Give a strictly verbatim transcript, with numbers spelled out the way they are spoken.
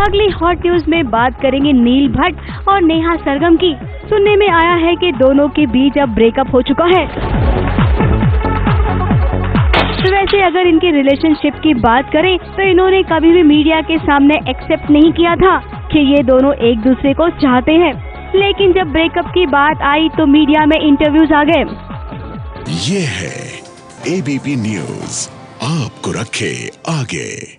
अगली hot news में बात करेंगे नील भट्ट और नेहा सरगम की। सुनने में आया है कि दोनों के बीच अब ब्रेकअप हो चुका है। तो वैसे अगर इनके रिलेशनशिप की बात करें तो इन्होंने कभी भी मीडिया के सामने एक्सेप्ट नहीं किया था कि ये दोनों एक दूसरे को चाहते हैं, लेकिन जब ब्रेकअप की बात आई तो मीडिया में इंटरव्यूज आ गए। ये है एबीपी न्यूज, आपको रखे आगे।